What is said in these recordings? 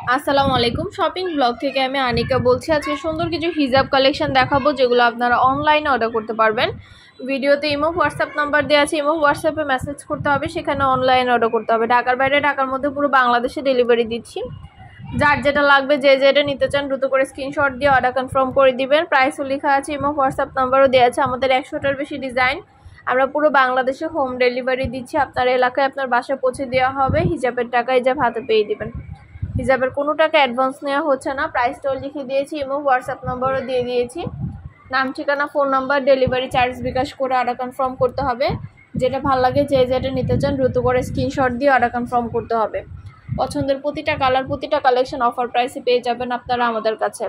আসসালামু আলাইকুম। Shopping blog থেকে আমি আনিকা বলছি। আজকে সুন্দর কিছু হিজাব কালেকশন দেখাবো যেগুলো আপনারা অনলাইনে অর্ডার করতে পারবেন। ভিডিওতে ইমো হোয়াটসঅ্যাপ নাম্বার দেওয়া আছে, ইমো হোয়াটসঅ্যাপে মেসেজ করতে হবে, সেখানে অনলাইনে অর্ডার করতে হবে। ঢাকার বাইরে, ঢাকার মধ্যে পুরো বাংলাদেশে ডেলিভারি দিচ্ছি। যার যেটা লাগবে, যে যেটা নিতে চান দ্রুত করে স্ক্রিনশট দিয়ে অর্ডার কনফার্ম করে দিবেন। প্রাইসও লেখা আছে, ইমো হোয়াটসঅ্যাপ নাম্বারও দেওয়া আছে। আমাদের 100টার বেশি ডিজাইন, আমরা পুরো বাংলাদেশে হোম ডেলিভারি দিচ্ছি। আপনার এলাকায় আপনার বাসায় পৌঁছে দেওয়া হবে। হিজাবের টাকা হিজাব হাতে পেয়ে দিবেন। হিজাবের কোনো টাকা অ্যাডভান্স নেওয়া হচ্ছে না। প্রাইসটাও লিখে দিয়েছি এবং হোয়াটসঅ্যাপ নাম্বারও দিয়ে দিয়েছি। নাম, ঠিকানা, phone number, delivery charge bKash করে অর্ডার কনফার্ম করতে হবে। যেটা ভালো লাগে, যে যেটা নিতে চান দ্রুত করে স্ক্রিনশট দিয়ে অর্ডার কনফার্ম করতে হবে। পছন্দের প্রতিটা কালার, প্রতিটা কালেকশন অফার প্রাইসে পেয়ে যাবেন আপনারা আমাদের কাছে।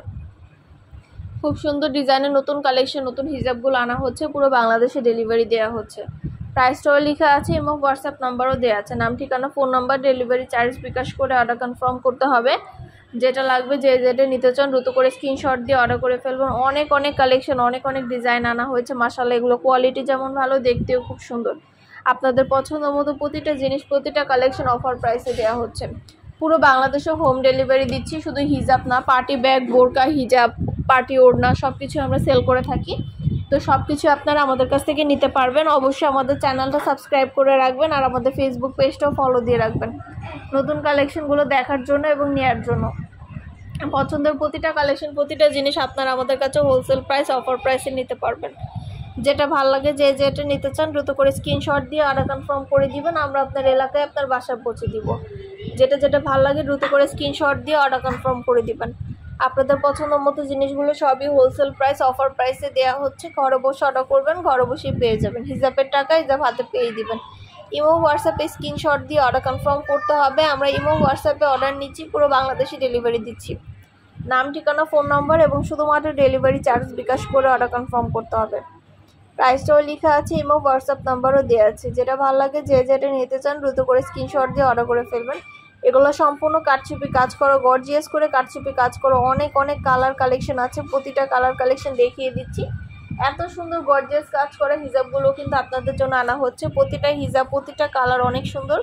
খুব সুন্দর ডিজাইনের নতুন কালেকশন, নতুন হিজাবগুলো আনা হচ্ছে, পুরো বাংলাদেশে ডেলিভারি দেওয়া হচ্ছে। প্রাইসটাও লেখা আছে এবং হোয়াটসঅ্যাপ নাম্বারও দেওয়া আছে। নাম, ঠিকানা, phone number, delivery charge bKash করে অর্ডার কনফার্ম করতে হবে। যেটা লাগবে, যে যেটা নিতে চান দ্রুত করে স্ক্রিনশট দিয়ে অর্ডার করে ফেলবেন। অনেক অনেক কালেকশন, অনেক অনেক ডিজাইন আনা হয়েছে। মাশাআল্লাহ, এগুলো কোয়ালিটি যেমন ভালো, দেখতেও খুব সুন্দর। আপনাদের পছন্দ মতো প্রতিটা জিনিস, প্রতিটা কালেকশন অফার প্রাইসে দেওয়া হচ্ছে। পুরো বাংলাদেশে হোম ডেলিভারি দিচ্ছি। শুধু হিজাব না, পার্টি ব্যাগ, বোরকা, হিজাব, পার্টি ওড়না সব কিছু আমরা সেল করে থাকি। তো সব কিছু আপনারা আমাদের কাছ থেকে নিতে পারবেন। অবশ্যই আমাদের চ্যানেলটা সাবস্ক্রাইব করে রাখবেন আর আমাদের ফেসবুক পেজটাও ফলো দিয়ে রাখবেন নতুন কালেকশনগুলো দেখার জন্য এবং নেওয়ার জন্য। পছন্দের প্রতিটা কালেকশন, প্রতিটা জিনিস আপনারা আমাদের কাছে হোলসেল প্রাইস, অফার প্রাইসে নিতে পারবেন। যেটা ভালো লাগে, যে যেটা নিতে চান দ্রুত করে স্ক্রিনশট দিয়ে অর্ডার কনফার্ম করে দিবেন। আমরা আপনার এলাকায় আপনার বাসায় পৌঁছে দিব। যেটা যেটা ভালো লাগে দ্রুত করে স্ক্রিনশট দিয়ে অর্ডার কনফার্ম করে দিবেন। আপনাদের পছন্দ মতো জিনিসগুলো সবই হোলসেল প্রাইস, অফার প্রাইসে দেওয়া হচ্ছে। ঘরে বসে অর্ডার করবেন, ঘরে বসেই পেয়ে যাবেন। হিজাবের টাকা হিজাব হাতে পেয়ে দিবেন। ইমো হোয়াটসঅ্যাপে স্ক্রিনশট দিয়ে অর্ডার কনফার্ম করতে হবে। আমরা ইমো হোয়াটসঅ্যাপে অর্ডার নিচ্ছি, পুরো বাংলাদেশে ডেলিভারি দিচ্ছি। নাম, ঠিকানা, ফোন নম্বর এবং শুধুমাত্র ডেলিভারি চার্জ বিকাশ করে অর্ডার কনফার্ম করতে হবে। প্রাইসটাও লেখা আছে, ইমো হোয়াটসঅ্যাপ নাম্বারও দেওয়া আছে। যেটা ভালো লাগে, যে যেটা নিতে চান দ্রুত করে স্ক্রিনশট দিয়ে অর্ডার করে ফেলবেন। এগুলো সম্পূর্ণ কারচুপি কাজ করো, গর্জিয়াস করে কারচুপি কাজ করো। অনেক অনেক কালার কালেকশন আছে, প্রতিটা কালার কালেকশন দেখিয়ে দিচ্ছি। এত সুন্দর গর্জিয়াস কাজ করা হিজাবগুলো কিন্তু আপনাদের জন্য আনা হচ্ছে। প্রতিটা হিজাব, প্রতিটা কালার অনেক সুন্দর।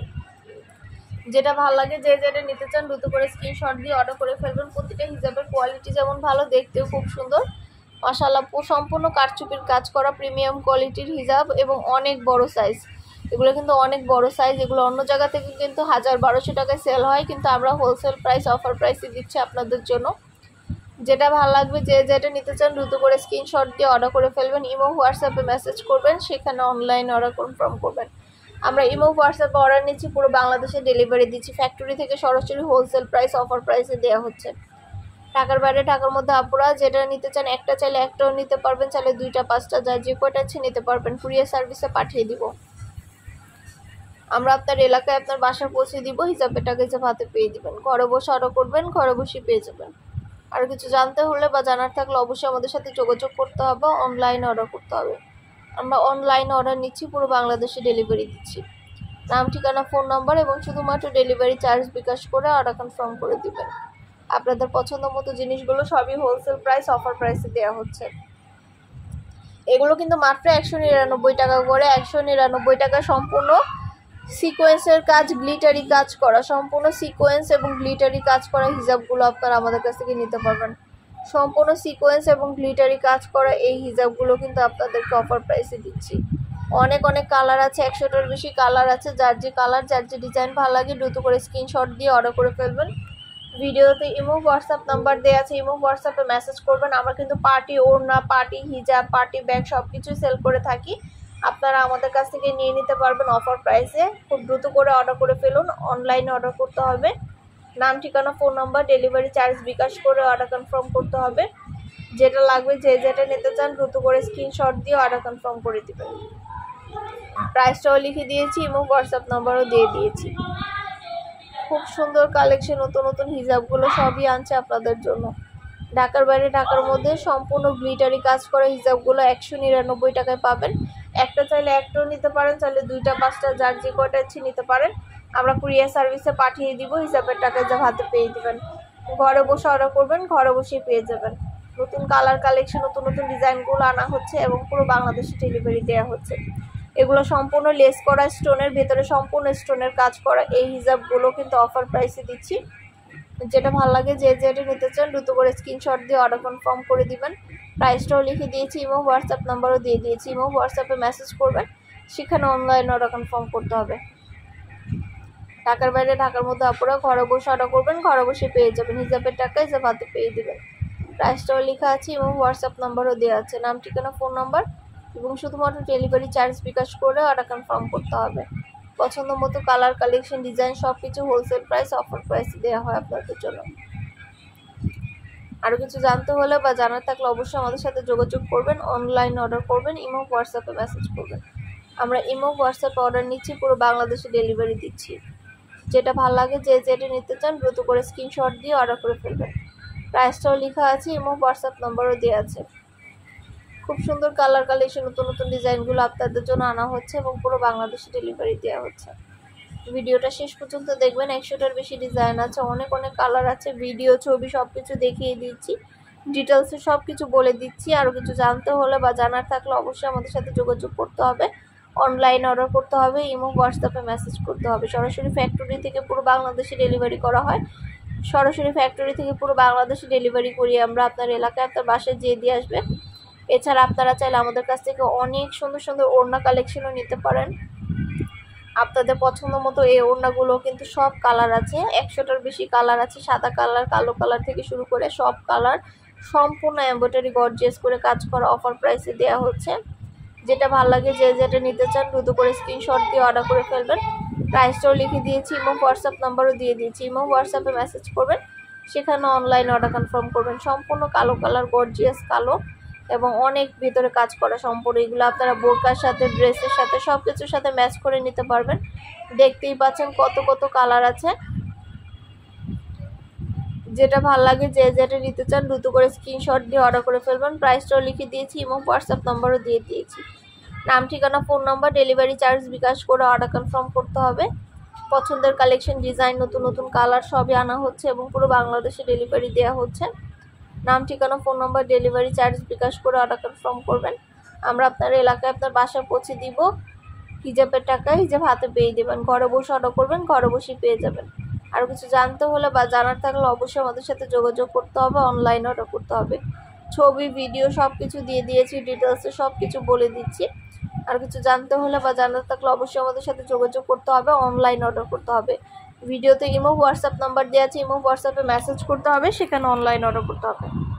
যেটা ভালো লাগে, যে যেটা নিতে চান দ্রুত করে স্ক্রিনশট দিয়ে অর্ডার করে ফেলবেন। প্রতিটা হিজাবের কোয়ালিটি যেমন ভালো, দেখতেও খুব সুন্দর। মাশাআল্লাহ, সম্পূর্ণ কারচুপির কাজ করা প্রিমিয়াম কোয়ালিটির হিজাব এবং অনেক বড় সাইজ। এগুলো কিন্তু অনেক বড় সাইজ। এগুলো অন্য জায়গা থেকে কিন্তু 1000-1200 টাকায় সেল হয়, কিন্তু আমরা হোলসেল প্রাইস, অফার প্রাইসে দিচ্ছি আপনাদের জন্য। যেটা ভালো লাগবে, যে যেটা নিতে চান দ্রুত করে স্ক্রিনশট দিয়ে অর্ডার করে ফেলবেন। ইমো হোয়াটসঅ্যাপে মেসেজ করবেন, সেখানে অনলাইন অর্ডার কনফার্ম করবেন। আমরা ইমো হোয়াটসঅ্যাপে অর্ডার নিচ্ছি, পুরো বাংলাদেশে ডেলিভারি দিচ্ছি। ফ্যাক্টরি থেকে সরাসরি হোলসেল প্রাইস, অফার প্রাইসে দেওয়া হচ্ছে। ঢাকার বাইরে, ঢাকার মধ্যে আপুরা যেটা নিতে চান, একটা চাইলে একটাও নিতে পারবেন, চাইলে 2টা 5টা, যা যে কয়টা আছে নিতে পারবেন। কুরিয়ার সার্ভিসে পাঠিয়ে দিব। আমরা আপনার এলাকায় আপনার বাসায় পৌঁছে দিব। হিসাবের টাকা হিসাব হাতে পেয়ে দিবেন। ঘরে বসে অর্ডার করবেন, ঘরে বসে পেয়ে যাবেন। আর কিছু জানতে হলে বা জানার থাকলে অবশ্যই আমাদের সাথে যোগাযোগ করতে হবে, অনলাইনে অর্ডার করতে হবে। আমরা অনলাইনে অর্ডার নিচ্ছি, পুরো বাংলাদেশে ডেলিভারি দিচ্ছি। নাম, ঠিকানা, ফোন নাম্বার এবং শুধুমাত্র ডেলিভারি চার্জ বিকাশ করে অর্ডার কনফার্ম করে দিবেন। আপনাদের পছন্দ মতো জিনিসগুলো সবই হোলসেল প্রাইস, অফার প্রাইসে দেওয়া হচ্ছে। এগুলো কিন্তু মাত্র 199 টাকা করে। 199 টাকা সম্পূর্ণ সিকোয়েন্সের কাজ, গ্লিটারি কাজ করা, সম্পূর্ণ সিকোয়েন্স এবং গ্লিটারি কাজ করা হিজাবগুলো আপনারা আমাদের কাছ থেকে নিতে পারবেন। সম্পূর্ণ সিকোয়েন্স এবং গ্লিটারি কাজ করা এই হিজাবগুলো কিন্তু আপনাদেরকে অফার প্রাইসে দিচ্ছি। অনেক অনেক কালার আছে, 100টার বেশি কালার আছে। যার যে কালার, যার যে ডিজাইন ভালো লাগে দ্রুত করে স্ক্রিনশট দিয়ে অর্ডার করে ফেলবেন। ভিডিওতে ইমো হোয়াটসঅ্যাপ নাম্বার দেওয়া আছে, ইমো হোয়াটসঅ্যাপে মেসেজ করবেন। আমরা কিন্তু পার্টি ওড়না, পার্টি হিজাব, পার্টি ব্যাগ সব কিছুই সেল করে থাকি। আপনারা আমাদের কাছ থেকে নিয়ে নিতে পারবেন অফার প্রাইসে। খুব দ্রুত করে অর্ডার করে ফেলুন। অনলাইনে অর্ডার করতে হবে। নাম, ঠিকানা, phone number, delivery charge bKash করে অর্ডার কনফার্ম করতে হবে। যেটা লাগবে, যে যেটা নিতে চান দ্রুত করে স্ক্রিনশট দিয়ে অর্ডার কনফার্ম করে দেবেন। প্রাইসটাও লিখে দিয়েছি, ইমো হোয়াটসঅ্যাপ নাম্বারও দিয়ে দিয়েছি। খুব সুন্দর কালেকশন, নতুন নতুন হিজাবগুলো সবই আনছে আপনাদের জন্য। ঢাকার বাইরে, ঢাকার মধ্যে সম্পূর্ণ গ্লিটারি কাজ করা হিজাবগুলো 199 টাকায় পাবেন। একটা চাইলে একটাও নিতে পারেন, চাইলে 2টা 5টা, যার যে কয়টা ইচ্ছে নিতে পারেন। আমরা কুরিয়ার সার্ভিসে পাঠিয়ে দিব। হিসাবের টাকা যা হাতে পেয়ে দেবেন। ঘরে বসে অর্ডার করবেন, ঘরে বসেই পেয়ে যাবেন। নতুন কালার কালেকশন, নতুন নতুন ডিজাইনগুলো আনা হচ্ছে এবং পুরো বাংলাদেশে ডেলিভারি দেওয়া হচ্ছে। এগুলো সম্পূর্ণ লেস করা, স্টোনের ভেতরে সম্পূর্ণ স্টোনের কাজ করা এই হিজাবগুলো কিন্তু অফার প্রাইসে দিচ্ছি। যেটা ভালো লাগে যে যেটা নিতে চান দ্রুত করে স্ক্রিনশট দিয়ে অর্ডার কনফার্ম করে দিবেন। প্রাইসটাও লিখে দিয়েছি, ইমো হোয়াটসঅ্যাপ নাম্বারও দিয়ে দিয়েছি। ইমো হোয়াটসঅ্যাপে মেসেজ করবেন, সেখানে অনলাইন অর্ডার কনফার্ম করতে হবে। ঢাকার বাইরে ঢাকার মধ্যে আপনারা ঘরে বসে অর্ডার করবেন, ঘরে বসে পেয়ে যাবেন। হিসাবের টাকা হিসাব হাতে পেয়ে দেবেন। প্রাইসটাও লেখা আছে এবং হোয়াটসঅ্যাপ নাম্বারও দেওয়া আছে, নাম ঠিকানা ফোন নাম্বার এবং শুধুমাত্র ডেলিভারি চার্জ বিকাশ করে অর্ডার কনফার্ম করতে হবে। পছন্দ মতো কালার, কালেকশন, ডিজাইন সব কিছু হোলসেল প্রাইস, অফার প্রাইসে দেওয়া হয় আপনাদের জন্য। আরও কিছু জানতে হলে বা জানার থাকলে অবশ্যই আমাদের সাথে যোগাযোগ করবেন, অনলাইন অর্ডার করবেন, ইমো হোয়াটসঅ্যাপে মেসেজ করবেন। আমরা ইমো হোয়াটসঅ্যাপে অর্ডার নিচ্ছি, পুরো বাংলাদেশে ডেলিভারি দিচ্ছি। যেটা ভালো লাগে যে যেটা নিতে চান দ্রুত করে স্ক্রিনশট দিয়ে অর্ডার করে ফেলবেন। প্রাইসটাও লেখা আছে এবং হোয়াটসঅ্যাপ নাম্বারও দেওয়া আছে। খুব সুন্দর কালার কালেকশন, নতুন নতুন ডিজাইনগুলো আপনাদের জন্য আনা হচ্ছে এবং পুরো বাংলাদেশে ডেলিভারি দেওয়া হচ্ছে। ভিডিওটা শেষ পর্যন্ত দেখবেন, 100টার বেশি ডিজাইন আছে, অনেক অনেক কালার আছে। ভিডিও, ছবি সব কিছু দেখিয়ে দিচ্ছি, ডিটেলসে সব কিছু বলে দিচ্ছি। আরও কিছু জানতে হলে বা জানার থাকলে অবশ্যই আমাদের সাথে যোগাযোগ করতে হবে, অনলাইন অর্ডার করতে হবে, ইমো হোয়াটসঅ্যাপে মেসেজ করতে হবে। সরাসরি ফ্যাক্টরি থেকে পুরো বাংলাদেশে ডেলিভারি করা হয়। সরাসরি ফ্যাক্টরি থেকে পুরো বাংলাদেশে ডেলিভারি করি আমরা, আপনার এলাকায় আপনার বাসায় যেয়ে দিয়ে আসবে। এছাড়া আপনারা চাইলে আমাদের কাছ থেকে অনেক সুন্দর সুন্দর ওড়না কালেকশনও নিতে পারেন। আপনাদের পছন্দ মতো এই ওড়নাগুলো কিন্তু সব কালার আছে, 100টার বেশি কালার আছে। সাদা কালার, কালো কালার থেকে শুরু করে সব কালার সম্পূর্ণ এমব্রয়ডারি গর্জিয়াস করে কাজ করা, অফার প্রাইসে দেওয়া হচ্ছে। যেটা ভালো লাগে যে যেটা নিতে চান দ্রুত করে স্ক্রিনশট দিয়ে অর্ডার করে ফেলবেন। প্রাইসটাও লিখে দিয়েছি এবং হোয়াটসঅ্যাপ নাম্বারও দিয়ে দিয়েছি। এবং হোয়াটসঅ্যাপে মেসেজ করবেন, সেখানে অনলাইন অর্ডার কনফার্ম করবেন। সম্পূর্ণ কালো কালার, গর্জিয়াস কালো এবং অনেক ভিতরে কাজ করা সম্পূর্ণ। এগুলো আপনারা বোরকার সাথে, ড্রেসের সাথে, সব কিছুর সাথে ম্যাচ করে নিতে পারবেন। দেখতেই পাচ্ছেন কত কত কালার আছে। যেটা ভালো লাগে যে যেটা নিতে চান দ্রুত করে স্ক্রিনশট দিয়ে অর্ডার করে ফেলবেন। প্রাইসটাও লিখে দিয়েছি এবং হোয়াটসঅ্যাপ নাম্বারও দিয়ে দিয়েছি। নাম, ঠিকানা, phone number, delivery charge bKash করে অর্ডার কনফার্ম করতে হবে। পছন্দের কালেকশন, ডিজাইন, নতুন নতুন কালার সবই আনা হচ্ছে এবং পুরো বাংলাদেশে ডেলিভারি দেওয়া হচ্ছে। নাম, ঠিকানা, phone number, delivery charge bKash করে অর্ডার কনফার্ম করবেন। আমরা আপনার এলাকায় আপনার বাসায় পৌঁছে দিব। হিজাবের টাকা হিজাব হাতে পেয়ে দেবেন। ঘরে বসে অর্ডার করবেন, ঘরে বসেই পেয়ে যাবেন। আর কিছু জানতে হলে বা জানার থাকলে অবশ্যই আমাদের সাথে যোগাযোগ করতে হবে, অনলাইন অর্ডার করতে হবে। ছবি, ভিডিও সব কিছু দিয়ে দিয়েছি, ডিটেলসে সব কিছু বলে দিচ্ছি। আর কিছু জানতে হলে বা জানার থাকলে অবশ্যই আমাদের সাথে যোগাযোগ করতে হবে, অনলাইন অর্ডার করতে হবে। ভিডিওতে ইমো হোয়াটসঅ্যাপ নাম্বার দেওয়া আছে, ইমো হোয়াটসঅ্যাপে মেসেজ করতে হবে, সেখানে অনলাইন অর্ডার করতে হবে।